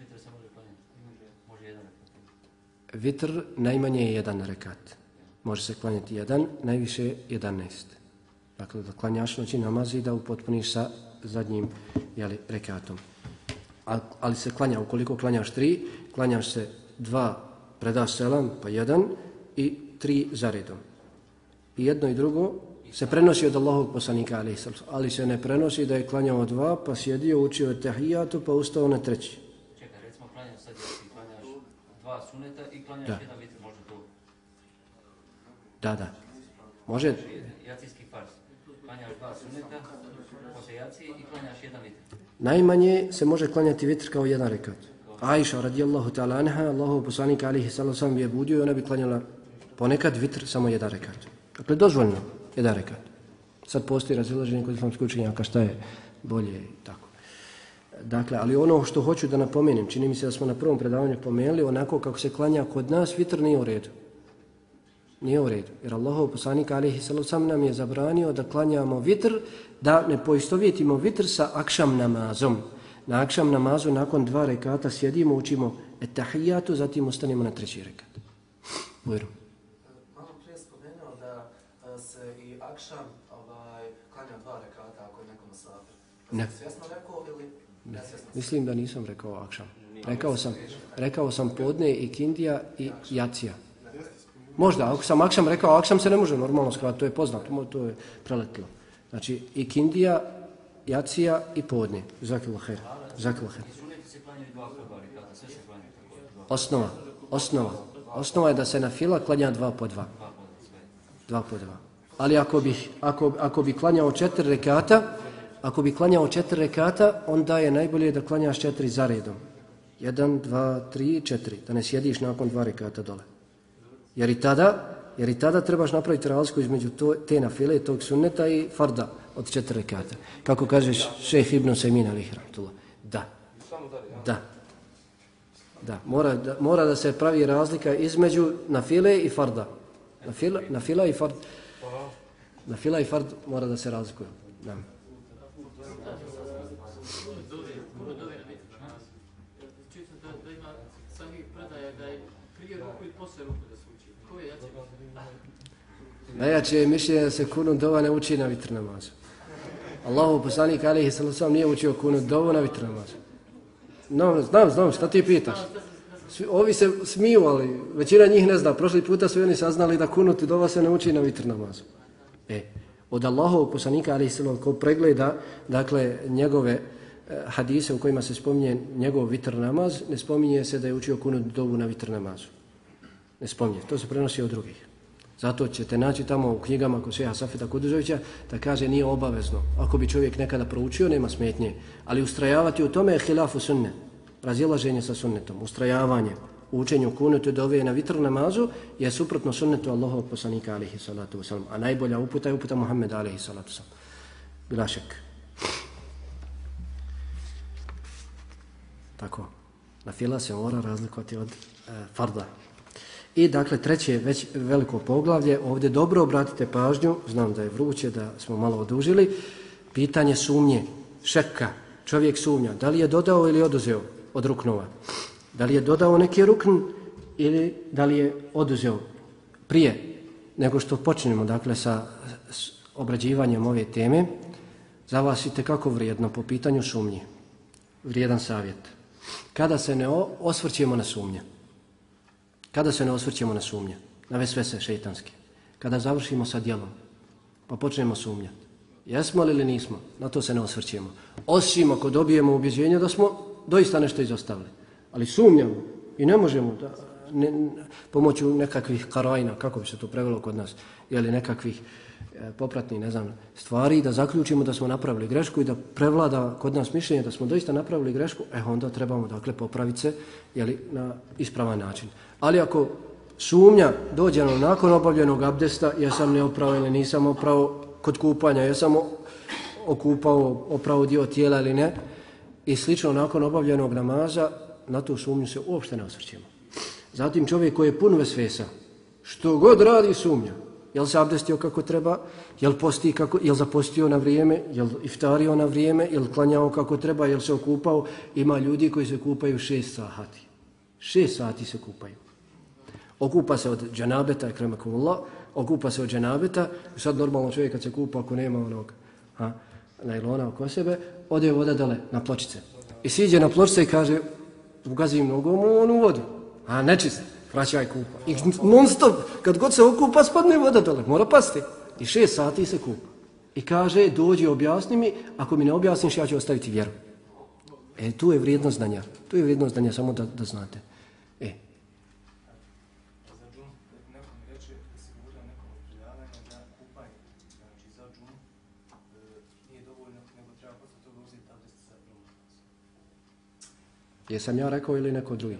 Vitr najmanje je 1 rekat. Može se klanjati 1, najviše 11. Dakle, da klanjaš noći namaz i da upotpuniš sa zadnjim rekatom. Ali se klanja, ukoliko klanjaš 3, klanjaš se 2, predaš selam, pa 1 i 3 za redom. I jedno i drugo se prenosi od Allahovog poslanika, ali se ne prenosi da je klanjao 2, pa sjedio, učio tahijatu, pa ustao na treći. Čekaj, recimo klanjaš sad jasi, klanjaš 2 suneta i klanjaš 1 vitr, može to? Da. Može. Jacijski fars. Klanjaš 2 suneta, poslije jacije i klanjaš 1 vitr. Najmanje se može klanjati vitr kao 1 rekat. Aisha radijallahu ta'ala anha, Allahov poslanik alihi sallam je budio i ona bi klanjala ponekad vitr samo 1 rekat. Dakle, dozvoljno 1 rekat. Sad postoji razilaženje kod islamskih učenjaka šta je bolje i tako. Dakle, ali ono što hoću da napomenem, čini mi se da smo na prvom predavanju pomenuli, onako kako se klanja kod nas, vitr nije u redu. Nije u redu. Jer Allahov poslanik alihi sallam nam je zabranio da klanjamo vitr, da ne poistovjetimo vitr sa akšam namazom. Na akšam namazu nakon 2 rekata sjedimo, učimo etahijatu, zatim ustanemo na treći rekat. Bujru. Malo prije spomenuo da se i akšam klanja 2 rekata ako je nekom safir. Ne. Svjesno rekao ili nesvjesno? Mislim da nisam rekao akšam. Rekao sam podne i kindija i jacija. Možda, ako sam akšam rekao, akšam se ne može normalno skratiti, to je poznato, to je preletilo. Znači i kindija, jacija i podne. Zakilo her. I suneti se klanjaju 2 po 2 rekata, sve se klanjaju tako. Osnova je da se na fila klanja 2 po 2. 2 po 2. Ali ako bi klanjao 4 rekata, onda je najbolje da klanjaš 4 za redom. 1, 2, 3, 4. Da ne sjediš nakon 2 rekata dole. Jer i tada trebaš napraviti razliku između te nafile, tog sunneta i farda od 4 rekata. Kako kažeš šejh Ibn Usajmin alejhi rahmetullah. Da. Mora da se pravi razlika između nafile i farda. Nafila i fard mora da se razlikuju. Da. Da ima sahih predaja da je prije ruku i posle ruku da se uči. Ko je jači? Najjače je mišljenje da se kunut dova ne uči na vitr namazu. Allahov poslanik alejhi sallam nije učio kunut dovu na vitr namazu. Znam, šta ti pitaš? Ovi se smiju, ali većina njih ne zna. Prošli puta su oni saznali da kunut dova se ne uči na vitr namazu. Od Allahovog poslanika alejhi sallam ko pregleda, dakle, njegove hadise u kojima se spominje njegov vitr namaz, ne spominje se da je učio kunut dovu na vitr namazu. Ne spominje, to se prenosi od drugih. Zato ćete naći tamo u knjigama kod šeha Safeta Kuduzovića da kaže nije obavezno. Ako bi čovjek nekada proučio, nema smetnje. Ali ustrajavati u tome je hilafu sunne. Razilaženje sa sunnetom. Ustrajavanje u učenju kunutu dove na vitr namazu je suprotno sunnetu Allahovog poslanika alejhi salatu vesselam. A najbolja uputa je uputa Muhammeda alejhi salatu vesselam. Bila šek. Tako. Nafila se mora razlikovati od farda. I dakle, treće već veliko poglavlje, ovdje dobro obratite pažnju, znam da je vruće, da smo malo odužili, pitanje sumnje, šeka, čovjek sumnja, da li je dodao ili oduzeo od ruknova, da li je dodao neki rukn ili da li je oduzeo prije nego što počnemo, dakle, sa obrađivanjem ove teme za vas itekako vrijedno po pitanju sumnje. Vrijedan savjet. Kada se ne osvrćemo na sumnje. Kada se ne osvrćemo na sumnje. Na vesvese šejtanske. Kada završimo sa djelom, pa počnemo sumnjati. Jesmo li ili nismo? Na to se ne osvrćemo. Osim ako dobijemo ubjeđenje da smo doista nešto izostavili. Ali sumnjamo i ne možemo da, pomoću nekakvih karajna, kako bi se to prevelo kod nas, ili nekakvih popratnih, ne znam, stvari, da zaključimo da smo napravili grešku i da prevlada kod nas mišljenje da smo doista napravili grešku, onda trebamo dakle popraviti se na ispravan način. Ali ako sumnja dođe nakon obavljenog abdesta, jesam li oprao ili nisam oprao, kod kupanja jesam oprao dio tijela ili ne, i slično nakon obavljenog namaza, na tu sumnju se uopšte ne osvrćemo. Zatim čovjek koji je pun vesvesa, što god radi sumnja, jel se abdestio kako treba, jel zapostio na vrijeme, jel iftario na vrijeme, jel klanjao kako treba, jel se okupao. Ima ljudi koji se kupaju 6 sati. 6 sati se kupaju. Okupa se od dženabeta, akramakumullah, okupa se od dženabeta, sad normalno čovjek kad se kupa, ako nema onog najlona oko sebe, ode voda dole na pločice. I siđe na pločice i kaže, ugazim nogom u vodu, nečist, vraćaj kupa. I non stop, kad god se okupa, spadne voda dole, mora pasti. I 6 sati se kupa. I kaže, dođi objasni mi, ako mi ne objasniš, ja ću ostaviti vjeru. Tu je vrijednost znanja. Tu je vrijednost znanja, samo da znate. Jesam ja rekao ili neko drugi?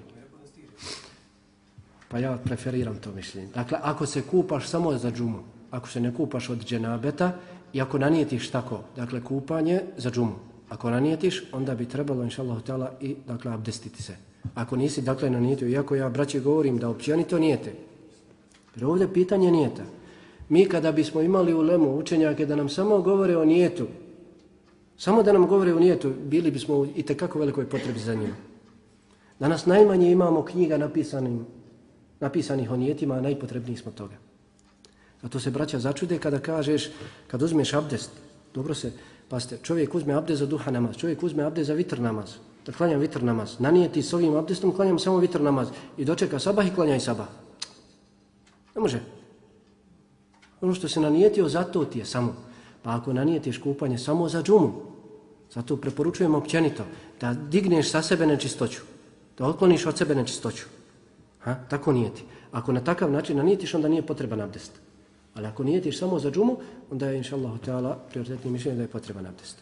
Pa ja preferiram to mišljenje. Dakle, ako se kupaš samo za džumu, ako se ne kupaš od dženabeta i ako nanijetiš tako, dakle, kupanje za džumu, ako nanijetiš, onda bi trebalo, inšallahu ta'ala, i dakle, abdestiti se. Ako nisi, dakle, nanijetio, iako ja, braći, govorim da općenito nijete. Jer ovdje pitanje nijeta. Mi kada bismo imali ulemu učenjake da nam samo govore o nijetu, samo da nam govore o nijetu, bili bismo i tekako velikoj potrebi za njima. Danas najmanje imamo knjiga napisanih o nijetima, a najpotrebniji smo toga. Zato se braća začude kada kažeš, kad uzmeš abdest, dobro se, pazite, čovjek uzme abdest za duha namaz, čovjek uzme abdest za vitr namaz, da klanjam vitr namaz, nanijeti s ovim abdestom, klanjam samo vitr namaz i dočeka sabah i klanja i sabah. Ne može. Ono što se nanijetio, zato ti je samo. Pa ako nanijetiš kupanje samo za džumu, zato preporučujemo općenito da digneš sa sebe nečistoću, da otkloniš od sebe nečistoću. Tako nijeti. Ako na takav način nanijetiš, onda nije potreban abdest. Ali ako nijetiš samo za džumu, onda je, inšallahu ta'ala, prioritetni mišljenje da je potreban abdest.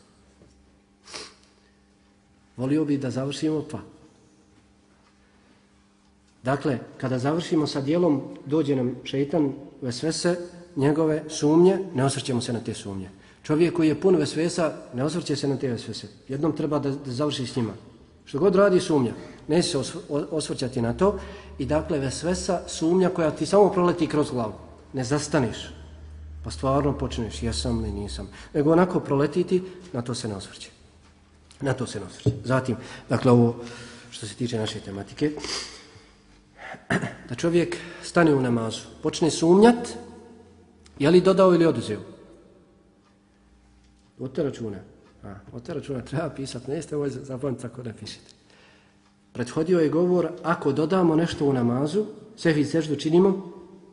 Volio bi da završimo pa. Dakle, kada završimo sa dijelom, dođe nam šeitan vesvese, njegove sumnje, ne osvrćemo se na te sumnje. Čovjek koji je pun vesvesa, ne osvrće se na te vesvese. Jednom treba da završi s njima. Što god radi sumnja, neće se osvrćati na to. I dakle, vesvesa, sumnja koja ti samo proleti kroz glavu. Ne zastaneš, pa stvarno počneš, jesam li nisam. Nego onako proletiti, na to se ne osvrće. Na to se ne osvrće. Zatim, dakle, ovo što se tiče naše tematike, da čovjek stane u namazu, počne sumnjat, je li dodao ili oduzeo? Vodite računa. Vodite računa, treba pisati, neste ovo zapamtiti ako ne pišete. Prethodio je govor, ako dodamo nešto u namazu, sehvi i seždu činimo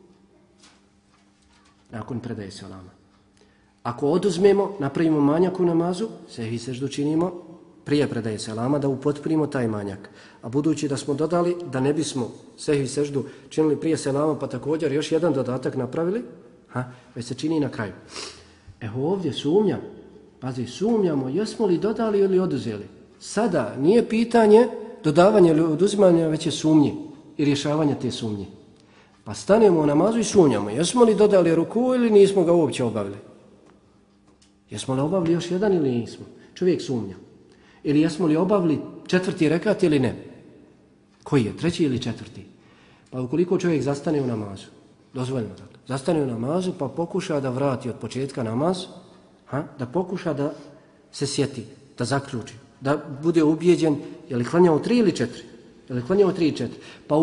nakon predaje selama. Ako oduzmemo, napravimo manjak u namazu, sehvi i seždu činimo prije predaje selama, da upotpunimo taj manjak. A budući da smo dodali, da ne bismo sehvi i seždu činili prije selama, pa također još jedan dodatak napravili, već se čini na kraju. Ovdje sumnja, pazi, sumnjamo, jesmo li dodali ili oduzeli. Sada nije pitanje dodavanja ili oduzimanja, već je sumnje i rješavanja te sumnje. Pa stanemo u namazu i sumnjamo, jesmo li dodali ruku ili nismo ga uopće obavili. Jesmo li obavili još jedan ili nismo? Čovjek sumnja. Ili jesmo li obavili 4. rekat ili ne? Koji je, 3. ili 4.? Pa ukoliko čovjek zastane u namazu, dozvoljeno tako, zastane u namazu pa pokuša da vrati od početka namaz, da pokuša da se sjeti, da zaključi, da bude ubijeđen je li klanjao 3 ili 4, je li klanjao 3 i 4. Pa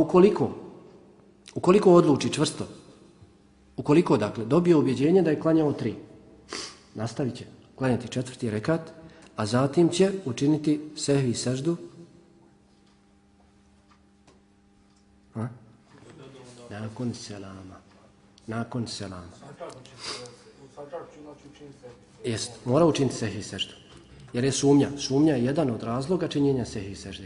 ukoliko odluči čvrsto, ukoliko dakle dobije ubjeđenje da je klanjao 3, nastavit će klanjati 4. rekat, a zatim će učiniti sehvi seždu nakon selama. Nakon selama. Jest, mora učiniti sehvi seždu. Jer je sumnja. Sumnja je jedan od razloga činjenja sehvi sežde.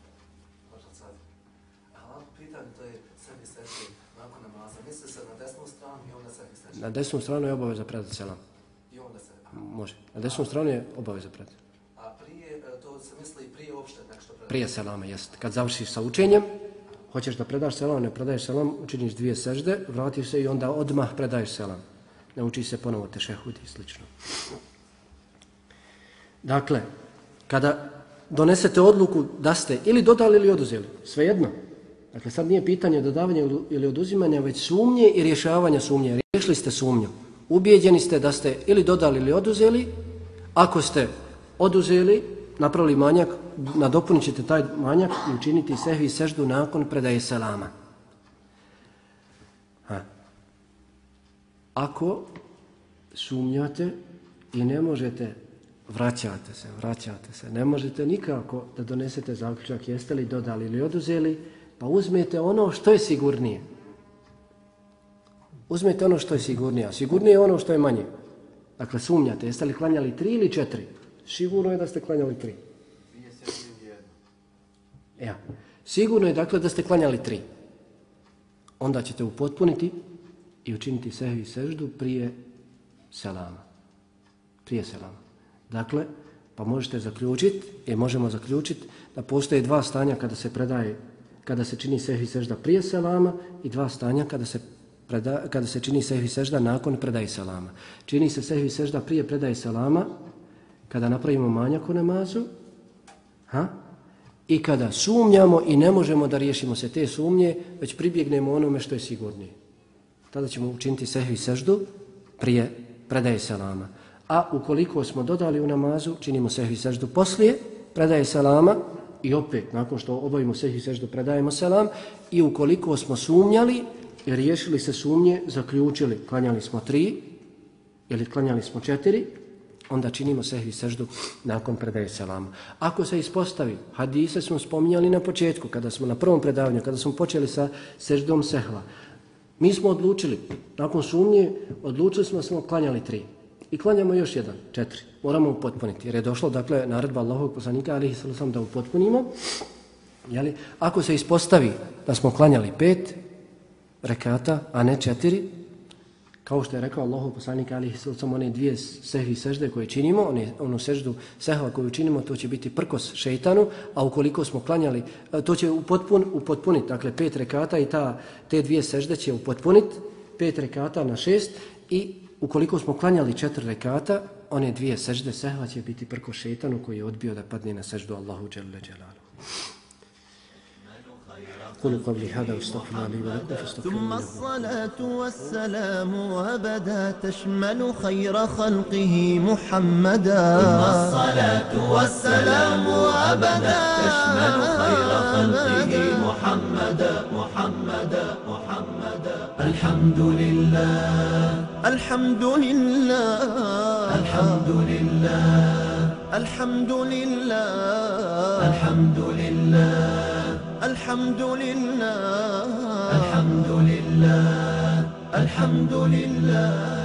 Na desnu stranu je obaveza predati selam. Može. Na desnu stranu je obaveza predati. A prije, to se misli prije uopšte nešto predati? Prije selama, jest. Kad završiš sa učenjem, hoćeš da predaš selam, ne predaješ selam, učiniš 2 sežde, vratiš se i onda odmah predaješ selam. Ne učiš se ponovo tešehud i slično. Dakle, kada donesete odluku da ste ili dodali ili oduzeli, svejedno. Dakle, sad nije pitanje dodavanja ili oduzimanja, već sumnje i rješavanja sumnje. Riješili ste sumnju. Ubijeđeni ste da ste ili dodali ili oduzeli. Ako ste oduzeli, napravili manjak, nadopunit ćete taj manjak i učiniti sehvi seždu nakon predaje selama. Ako sumnjate i ne možete, vraćate se, ne možete nikako da donesete zaključak jeste li dodali ili oduzeli, pa uzmete ono što je sigurnije. Uzmete ono što je sigurnije, a sigurnije je ono što je manje. Dakle, sumnjate, jeste li klanjali 3 ili 4? Sigurno je da ste klanjali 3. Ja. Sigurno je dakle da ste klanjali 3. Onda ćete upotpuniti i učiniti sehvi seždu prije selama. Prije selama. Dakle, pa možete zaključiti, možemo zaključiti da postoje 2 stanja kada se čini sehvi sežda prije selama i 2 stanja kada se čini sehvi sežda nakon predaje selama. Čini se sehvi sežda prije predaje selama kada napravimo manjak u namazu i kada sumnjamo i ne možemo da riješimo se te sumnje, već pribjegnemo onome što je sigurnije. Tada ćemo učiniti sehvi seždu prije predaje selama. A ukoliko smo dodali u namazu, činimo sehvi seždu poslije predaje selama i opet, nakon što obavimo sehvi seždu, predajemo selam. I ukoliko smo sumnjali i riješili se sumnje, zaključili, klanjali smo 3 ili klanjali smo 4, onda činimo sehvi seždu nakon predaje selama. Ako se ispostavi, hadise smo spominjali na početku, kada smo na prvom predavanju, kada smo počeli sa seždom sehva, mi smo odlučili, nakon sumnje, odlučili smo klanjali 3. I klanjamo još 1, 4. Moramo upotpuniti, jer je došlo, dakle, naredba Allahovog poslanika, alejhi selam, da upotpunimo. Jeli? Ako se ispostavi da smo klanjali 5 rekata, a ne 4, kao što je rekao Allahov poslanik, alejhi selam, one 2 sehvi sežde koje činimo, onu seždu sehva koju činimo, to će biti prkos šejtanu, a ukoliko smo klanjali, to će upotpuniti, dakle, 5 rekata i te 2 sežde će upotpuniti 5 rekata na 6 i ukoliko smo klanjali 4 rekata, one 2 sežde sehva će biti prko šejtanu koji je odbio da padne na seždu Allahu dželle dželaluhu. قولوا قولي هذا واستغفر الله لي ولكم فاستغفروه. ثم الصلاة والسلام أبدا تشمل خير خلقه محمدا. ثم الصلاة والسلام أبدا تشمل خير خلقه محمدا محمدا محمدا. الحمد لله الحمد لله الحمد لله الحمد لله الحمد لله الحمد لله الحمد لله الحمد لله